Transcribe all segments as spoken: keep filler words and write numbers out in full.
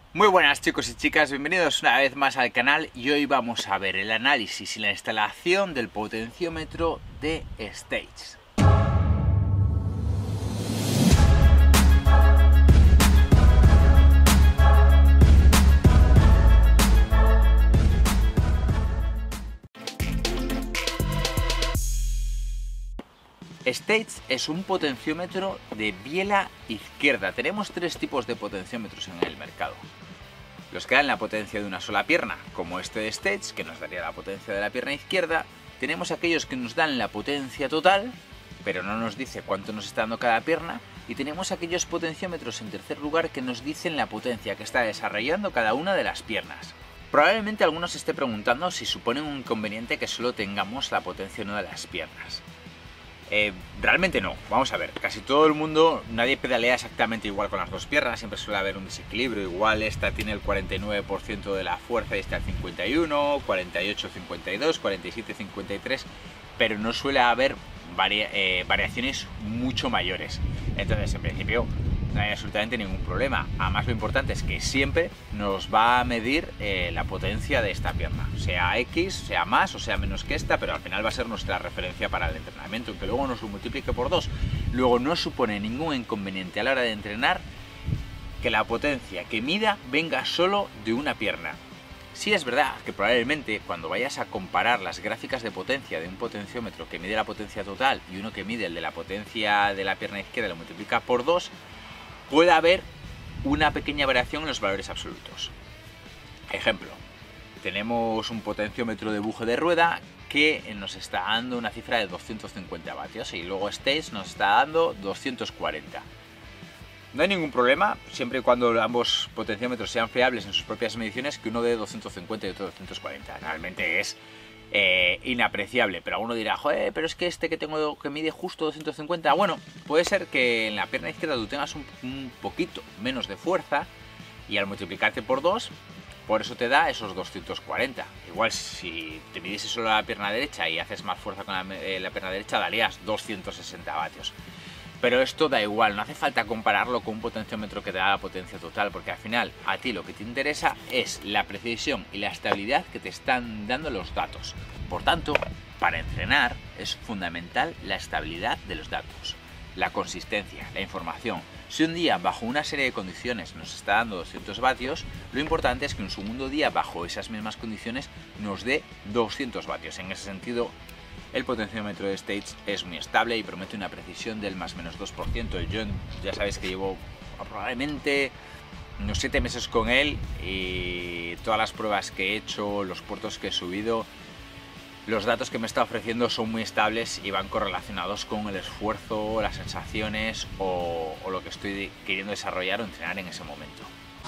Muy buenas chicos y chicas, bienvenidos una vez más al canal y hoy vamos a ver el análisis y la instalación del potenciómetro de Stage. Stage es un potenciómetro de biela izquierda. Tenemos tres tipos de potenciómetros en el mercado. Los que dan la potencia de una sola pierna, como este de Stage, que nos daría la potencia de la pierna izquierda. Tenemos aquellos que nos dan la potencia total, pero no nos dice cuánto nos está dando cada pierna. Y tenemos aquellos potenciómetros en tercer lugar que nos dicen la potencia que está desarrollando cada una de las piernas. Probablemente alguno se esté preguntando si supone un inconveniente que solo tengamos la potencia en una de las piernas. Eh, realmente no, vamos a ver, casi todo el mundo, nadie pedalea exactamente igual con las dos piernas, siempre suele haber un desequilibrio, igual esta tiene el cuarenta y nueve por ciento de la fuerza y esta el cincuenta y uno, cuarenta y ocho, cincuenta y dos, cuarenta y siete, cincuenta y tres, pero no suele haber varia eh, variaciones mucho mayores, entonces en principio no hay absolutamente ningún problema. Además lo importante es que siempre nos va a medir eh, la potencia de esta pierna, sea X, sea más o sea menos que esta, pero al final va a ser nuestra referencia para el entrenamiento, aunque luego nos lo multiplique por dos. Luego no supone ningún inconveniente a la hora de entrenar que la potencia que mida venga solo de una pierna. Sí es verdad que probablemente cuando vayas a comparar las gráficas de potencia de un potenciómetro que mide la potencia total y uno que mide el de la potencia de la pierna izquierda y lo multiplica por dos, puede haber una pequeña variación en los valores absolutos. Ejemplo, tenemos un potenciómetro de buje de rueda que nos está dando una cifra de doscientos cincuenta vatios y luego Stage nos está dando doscientos cuarenta. No hay ningún problema, siempre y cuando ambos potenciómetros sean fiables en sus propias mediciones, que uno dé doscientos cincuenta y otro doscientos cuarenta. Realmente es eh, inapreciable, pero alguno dirá, joder, pero es que este que tengo que mide justo doscientos cincuenta, bueno, puede ser que en la pierna izquierda tú tengas un, un poquito menos de fuerza y al multiplicarte por dos, por eso te da esos doscientos cuarenta. Igual si te midiese solo la pierna derecha y haces más fuerza con la, eh, la pierna derecha, darías doscientos sesenta vatios. Pero esto da igual, no hace falta compararlo con un potenciómetro que te da la potencia total, porque al final a ti lo que te interesa es la precisión y la estabilidad que te están dando los datos. Por tanto, para entrenar es fundamental la estabilidad de los datos, la consistencia, la información. Si un día bajo una serie de condiciones nos está dando doscientos vatios, lo importante es que un segundo día bajo esas mismas condiciones nos dé doscientos vatios. En ese sentido, el potenciómetro de Stage es muy estable y promete una precisión del más menos dos por ciento. Yo ya sabéis que llevo probablemente unos siete meses con él y todas las pruebas que he hecho, los puertos que he subido, los datos que me está ofreciendo son muy estables y van correlacionados con el esfuerzo, las sensaciones o, o lo que estoy queriendo desarrollar o entrenar en ese momento.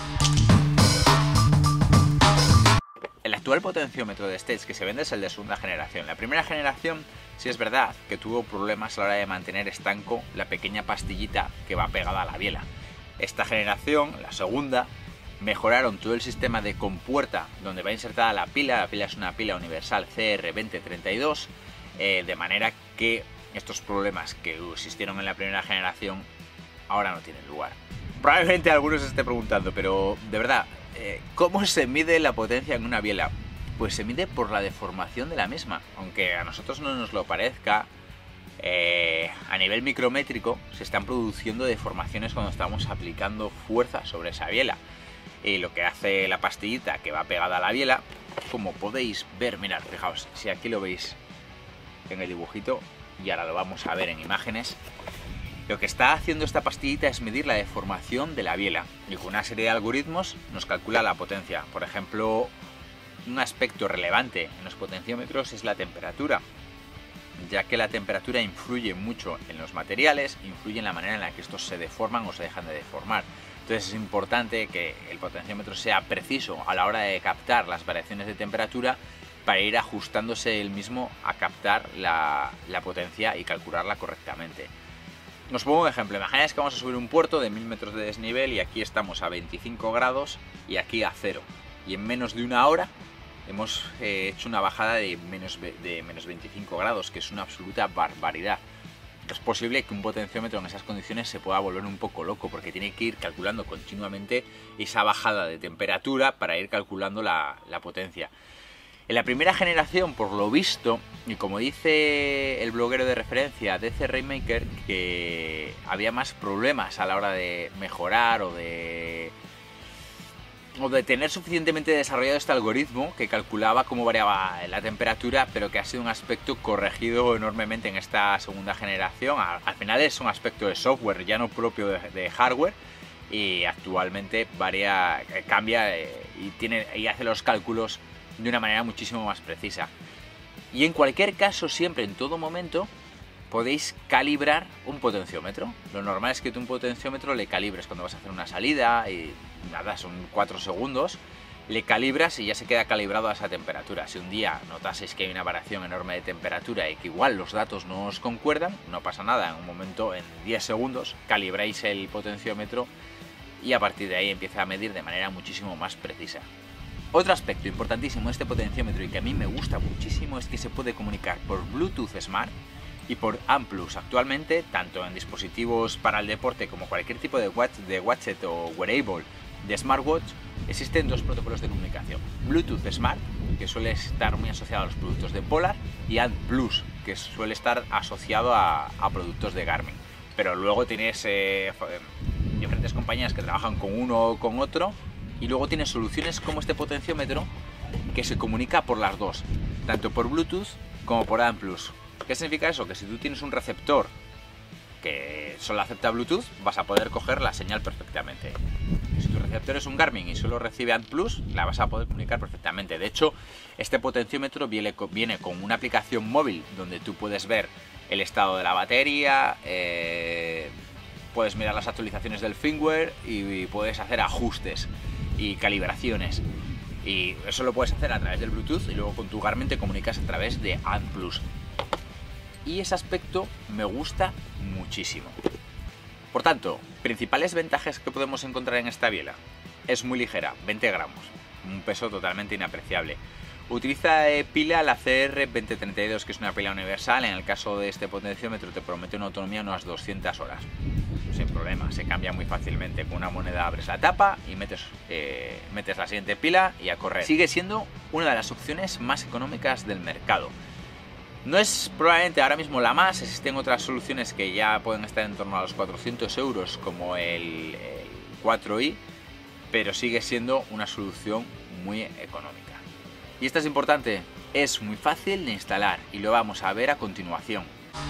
El actual potenciómetro de Stage que se vende es el de segunda generación. La primera generación sí es verdad que tuvo problemas a la hora de mantener estanco la pequeña pastillita que va pegada a la biela. Esta generación, la segunda, mejoraron todo el sistema de compuerta donde va insertada la pila. La pila es una pila universal C R veinte treinta y dos, eh, de manera que estos problemas que existieron en la primera generación ahora no tienen lugar. Probablemente algunos se esté preguntando, pero de verdad, ¿cómo se mide la potencia en una biela? Pues se mide por la deformación de la misma. Aunque a nosotros no nos lo parezca, eh, a nivel micrométrico se están produciendo deformaciones cuando estamos aplicando fuerza sobre esa biela. Y lo que hace la pastillita que va pegada a la biela, como podéis ver, mirad, fijaos, si aquí lo veis en el dibujito y ahora lo vamos a ver en imágenes, lo que está haciendo esta pastillita es medir la deformación de la biela y con una serie de algoritmos nos calcula la potencia. Por ejemplo, un aspecto relevante en los potenciómetros es la temperatura, ya que la temperatura influye mucho en los materiales, influye en la manera en la que estos se deforman o se dejan de deformar. Entonces es importante que el potenciómetro sea preciso a la hora de captar las variaciones de temperatura para ir ajustándose él mismo a captar la, la potencia y calcularla correctamente. Os pongo un ejemplo, imagináis que vamos a subir un puerto de mil metros de desnivel y aquí estamos a veinticinco grados y aquí a cero. Y en menos de una hora hemos eh, hecho una bajada de menos, de menos veinticinco grados, que es una absoluta barbaridad. es posible que un potenciómetro en esas condiciones se pueda volver un poco loco, porque tiene que ir calculando continuamente esa bajada de temperatura para ir calculando la, la potencia. En la primera generación, por lo visto, y como dice el bloguero de referencia D C Rainmaker, que había más problemas a la hora de mejorar o de o de tener suficientemente desarrollado este algoritmo que calculaba cómo variaba la temperatura, pero que ha sido un aspecto corregido enormemente en esta segunda generación. Al final es un aspecto de software, ya no propio de, de hardware, y actualmente varía, cambia y, tiene, y hace los cálculos de una manera muchísimo más precisa. Y en cualquier caso, siempre, en todo momento, podéis calibrar un potenciómetro. Lo normal es que tú un potenciómetro le calibres cuando vas a hacer una salida y nada, son cuatro segundos, le calibras y ya se queda calibrado a esa temperatura. Si un día notaseis que hay una variación enorme de temperatura y que igual los datos no os concuerdan, no pasa nada, en un momento, en diez segundos, calibráis el potenciómetro y a partir de ahí empieza a medir de manera muchísimo más precisa. Otro aspecto importantísimo de este potenciómetro y que a mí me gusta muchísimo es que se puede comunicar por Bluetooth Smart y por ANPlus. Actualmente, tanto en dispositivos para el deporte como cualquier tipo de watch, de gadget o wearable de smartwatch, existen dos protocolos de comunicación: Bluetooth Smart, que suele estar muy asociado a los productos de Polar, y ANPlus, que suele estar asociado a, a productos de Garmin. Pero luego tienes eh, diferentes compañías que trabajan con uno o con otro, y luego tienes soluciones como este potenciómetro que se comunica por las dos, tanto por Bluetooth como por ANPlus. ¿Qué significa eso? Que si tú tienes un receptor que solo acepta Bluetooth, vas a poder coger la señal perfectamente. Si tu receptor es un Garmin y solo recibe ANPlus, la vas a poder comunicar perfectamente. De hecho, este potenciómetro viene con una aplicación móvil donde tú puedes ver el estado de la batería, eh, puedes mirar las actualizaciones del firmware y puedes hacer ajustes y calibraciones. Y eso lo puedes hacer a través del Bluetooth y luego con tu Garmin te comunicas a través de ANPlus. Y ese aspecto me gusta muchísimo. Por tanto, principales ventajas que podemos encontrar en esta biela: es muy ligera, veinte gramos, un peso totalmente inapreciable. Utiliza eh, pila la C R veinte treinta y dos, que es una pila universal. En el caso de este potenciómetro te promete una autonomía de unas doscientas horas. Sin problema, se cambia muy fácilmente. Con una moneda abres la tapa y metes, eh, metes la siguiente pila y a correr. Sigue siendo una de las opciones más económicas del mercado. No es probablemente ahora mismo la más, existen otras soluciones que ya pueden estar en torno a los cuatrocientos euros, como el, el cuatro i, pero sigue siendo una solución muy económica. Y esto es importante, es muy fácil de instalar y lo vamos a ver a continuación.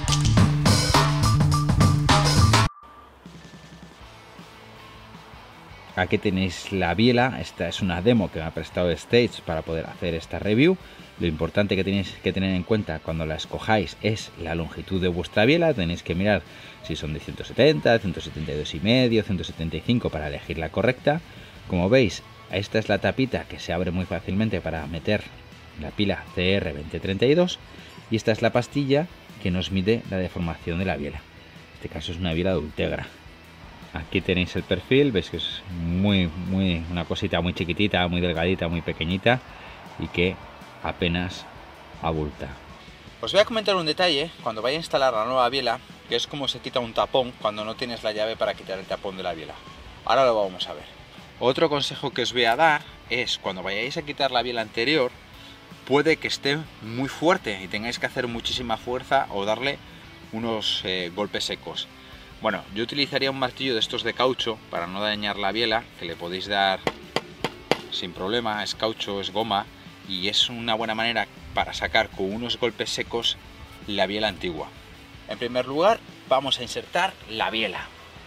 Aquí tenéis la biela. Esta es una demo que me ha prestado Stage para poder hacer esta review. Lo importante que tenéis que tener en cuenta cuando la escojáis es la longitud de vuestra biela. Tenéis que mirar si son de ciento setenta, ciento setenta y dos y medio, ciento setenta y cinco para elegir la correcta. Como veis, esta es la tapita que se abre muy fácilmente para meter la pila C R veinte treinta y dos, y esta es la pastilla que nos mide la deformación de la biela. En este caso es una biela de Ultegra. Aquí tenéis el perfil, veis que es muy, muy, una cosita muy chiquitita, muy delgadita, muy pequeñita y que apenas abulta. Os voy a comentar un detalle cuando vaya a instalar la nueva biela, que es como se quita un tapón cuando no tienes la llave para quitar el tapón de la biela. Ahora lo vamos a ver. Otro consejo que os voy a dar es, cuando vayáis a quitar la biela anterior, puede que esté muy fuerte y tengáis que hacer muchísima fuerza o darle unos eh, golpes secos. Bueno, yo utilizaría un martillo de estos de caucho para no dañar la biela, que le podéis dar sin problema. Es caucho, es goma, y es una buena manera para sacar con unos golpes secos la biela antigua. En primer lugar, vamos a insertar la biela.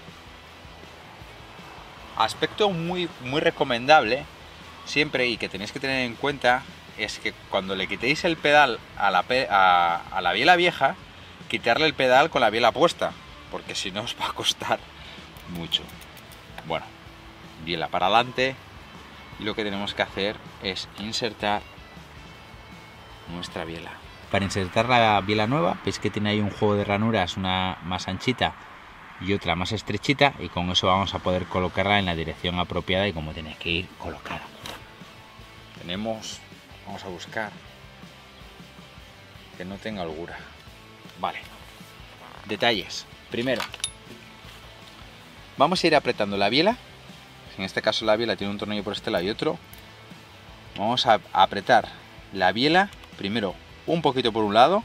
Aspecto muy, muy recomendable siempre, y que tenéis que tener en cuenta, es que cuando le quitéis el pedal a la, a, a la biela vieja, quitarle el pedal con la biela puesta, porque si no os va a costar mucho. Bueno, biela para adelante, y lo que tenemos que hacer es insertar nuestra biela. Para insertar la biela nueva, veis que tiene ahí un juego de ranuras, una más anchita y otra más estrechita, y con eso vamos a poder colocarla en la dirección apropiada y como tiene que ir colocada. Tenemos, vamos a buscar que no tenga holgura. Vale. detalles. Primero, vamos a ir apretando la biela. En este caso la biela tiene un tornillo por este lado y otro. Vamos a apretar la biela primero un poquito por un lado.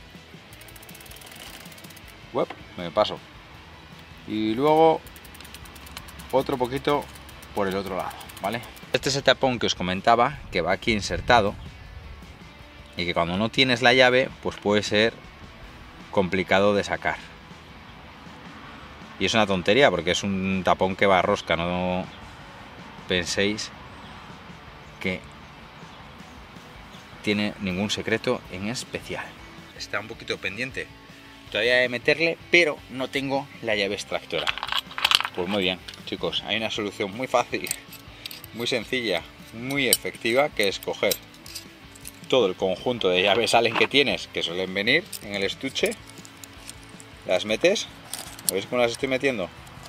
Uep, me paso. Y luego otro poquito por el otro lado, ¿vale? Este es el tapón que os comentaba, que va aquí insertado y que cuando no tienes la llave pues puede ser complicado de sacar. Y es una tontería porque es un tapón que va a rosca, no penséis que tiene ningún secreto en especial. Está un poquito pendiente todavía de meterle, pero no tengo la llave extractora. Pues muy bien, chicos, hay una solución muy fácil, muy sencilla, muy efectiva, que es coger todo el conjunto de llaves Allen que tienes, que suelen venir en el estuche, las metes. ¿Veis cómo las estoy metiendo?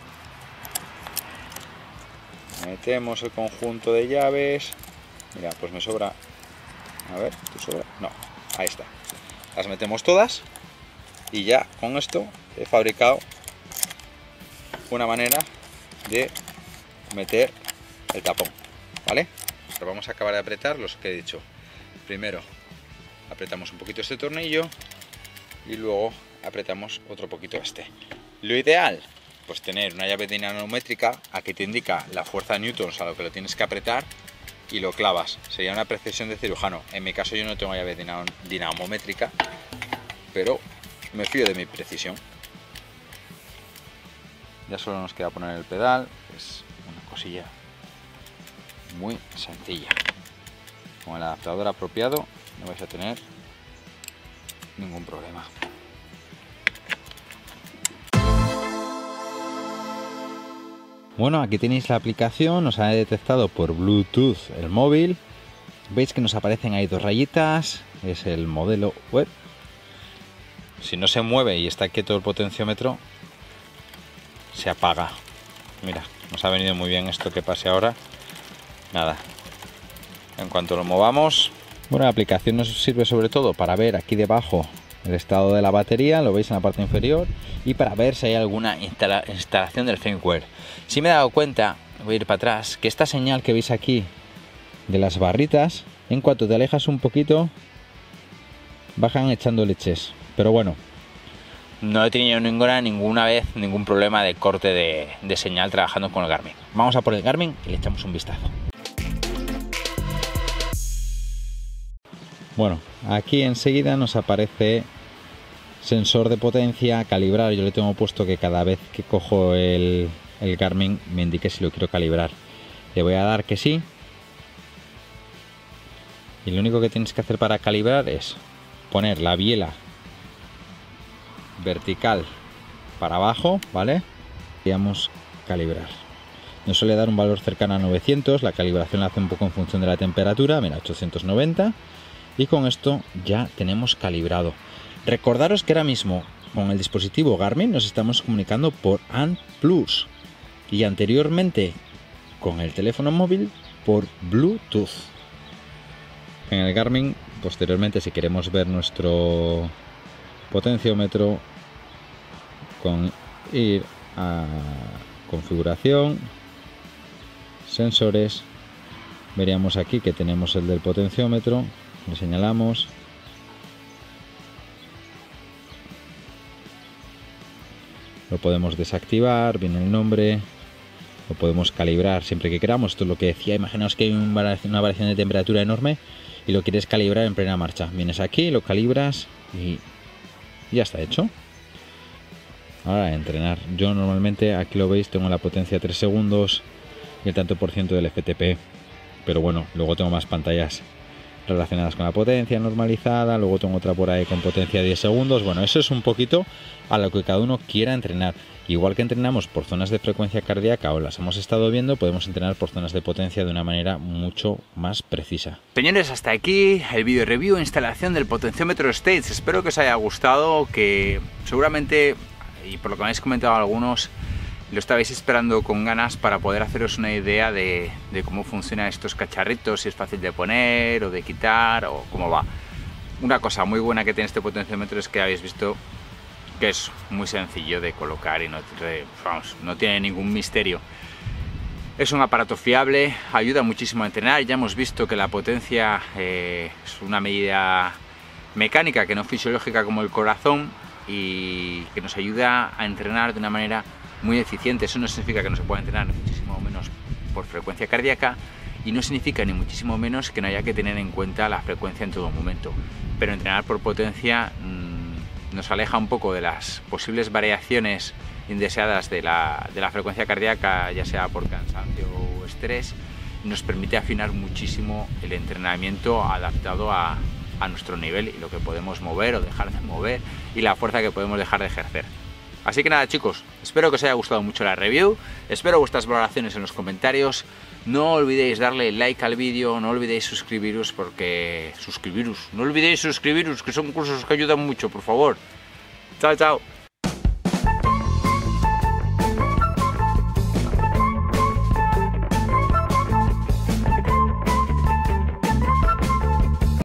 Metemos el conjunto de llaves. Mira, pues me sobra. A ver, ¿tú sobra? No, ahí está. Las metemos todas y ya con esto he fabricado una manera de meter el tapón, ¿vale? Ahora vamos a acabar de apretar los que he dicho. Primero apretamos un poquito este tornillo y luego apretamos otro poquito este. Lo ideal, pues tener una llave dinamométrica, aquí te indica la fuerza de newtons a lo que lo tienes que apretar y lo clavas. Sería una precisión de cirujano. En mi caso yo no tengo llave dinamométrica, pero me fío de mi precisión. Ya solo nos queda poner el pedal, es una cosilla muy sencilla. Con el adaptador apropiado no vais a tener ningún problema. Bueno, aquí tenéis la aplicación, nos ha detectado por Bluetooth el móvil. Veis que nos aparecen ahí dos rayitas, es el modelo web. Si no se mueve y está quieto el potenciómetro, se apaga. Mira, nos ha venido muy bien esto que pase ahora. Nada, en cuanto lo movamos. Bueno, la aplicación nos sirve sobre todo para ver aquí debajo el estado de la batería, lo veis en la parte inferior, y para ver si hay alguna instala instalación del firmware. Si me he dado cuenta, voy a ir para atrás, que esta señal que veis aquí de las barritas, en cuanto te alejas un poquito, bajan echando leches. Pero bueno, no he tenido ninguna, ninguna vez ningún problema de corte de, de señal trabajando con el Garmin. Vamos a por el Garmin y le echamos un vistazo. Bueno, aquí enseguida nos aparece sensor de potencia, calibrar. Yo le tengo puesto que cada vez que cojo el, el Garmin me indique si lo quiero calibrar. Le voy a dar que sí. Y lo único que tienes que hacer para calibrar es poner la biela vertical para abajo, ¿vale? Queríamos calibrar. Nos suele dar un valor cercano a novecientos. La calibración la hace un poco en función de la temperatura. Mira, ochocientos noventa. Y con esto ya tenemos calibrado. Recordaros que ahora mismo con el dispositivo Garmin nos estamos comunicando por A N Plus y anteriormente con el teléfono móvil por Bluetooth. En el Garmin, posteriormente, si queremos ver nuestro potenciómetro, con ir a configuración, sensores, veríamos aquí que tenemos el del potenciómetro. Le señalamos, lo podemos desactivar, viene el nombre, lo podemos calibrar siempre que queramos. Esto es lo que decía, imaginaos que hay una variación de temperatura enorme y lo quieres calibrar en plena marcha. Vienes aquí, lo calibras y ya está hecho. Ahora entrenar. Yo normalmente, aquí lo veis, tengo la potencia tres segundos y el tanto por ciento del F T P, pero bueno, luego tengo más pantallas relacionadas con la potencia normalizada, luego tengo otra por ahí con potencia diez segundos. Bueno, eso es un poquito a lo que cada uno quiera entrenar. Igual que entrenamos por zonas de frecuencia cardíaca o las hemos estado viendo, podemos entrenar por zonas de potencia de una manera mucho más precisa. Señores, hasta aquí el vídeo review e instalación del potenciómetro States. Espero que os haya gustado, que seguramente, y por lo que me habéis comentado algunos, lo estabais esperando con ganas para poder haceros una idea de, de cómo funcionan estos cacharritos, si es fácil de poner o de quitar o cómo va. Una cosa muy buena que tiene este potenciómetro es que habéis visto que es muy sencillo de colocar y no, vamos, no tiene ningún misterio. Es un aparato fiable, ayuda muchísimo a entrenar. Ya hemos visto que la potencia eh, es una medida mecánica que no fisiológica como el corazón y que nos ayuda a entrenar de una manera muy eficiente. Eso no significa que no se pueda entrenar ni muchísimo menos por frecuencia cardíaca y no significa ni muchísimo menos que no haya que tener en cuenta la frecuencia en todo momento. Pero entrenar por potencia mmm, nos aleja un poco de las posibles variaciones indeseadas de la, de la frecuencia cardíaca, ya sea por cansancio o estrés, y nos permite afinar muchísimo el entrenamiento adaptado a, a nuestro nivel y lo que podemos mover o dejar de mover y la fuerza que podemos dejar de ejercer. Así que nada, chicos, espero que os haya gustado mucho la review, espero vuestras valoraciones en los comentarios, no olvidéis darle like al vídeo, no olvidéis suscribiros porque... suscribiros, no olvidéis suscribiros, que son cursos que ayudan mucho, por favor. Chao, chao.